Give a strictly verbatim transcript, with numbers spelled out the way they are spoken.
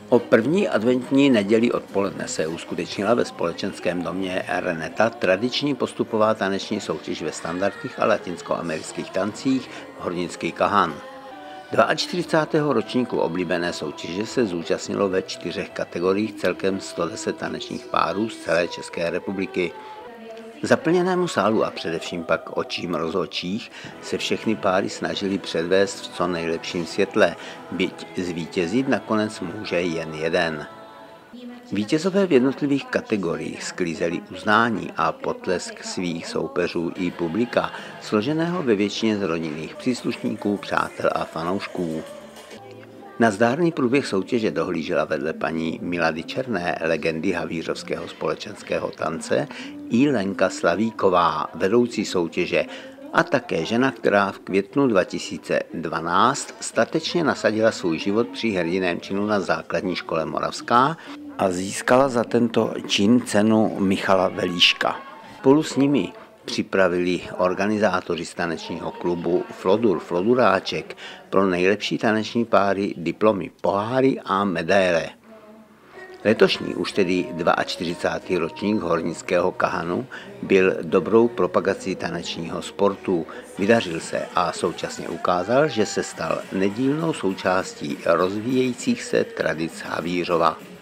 O první adventní neděli odpoledne se uskutečnila ve společenském domě Reneta tradiční postupová taneční soutěž ve standardních a latinskoamerických tancích Hornický kahan. čtyřicátého druhého ročníku oblíbené soutěže se zúčastnilo ve čtyřech kategoriích celkem sto deset tanečních párů z celé České republiky. Zaplněnému sálu a především pak očím rozhodčích se všechny páry snažili předvést v co nejlepším světle, byť zvítězit nakonec může jen jeden. Vítězové v jednotlivých kategoriích sklízeli uznání a potlesk svých soupeřů i publika, složeného ve většině z rodinných příslušníků, přátel a fanoušků. Na zdárný průběh soutěže dohlížela vedle paní Milady Černé, legendy havířovského společenského tance, i Lenka Slavíková, vedoucí soutěže, a také žena, která v květnu dva tisíce dvanáct statečně nasadila svůj život při hrdinném činu na základní škole Moravská a získala za tento čin cenu Michala Velíška. Spolu s nimi připravili organizátoři z tanečního klubu Flodur Floduráček pro nejlepší taneční páry diplomy, poháry a medaile. Letošní, už tedy čtyřicátý druhý ročník Hornického kahanu byl dobrou propagací tanečního sportu, vydařil se a současně ukázal, že se stal nedílnou součástí rozvíjejících se tradic Havířova.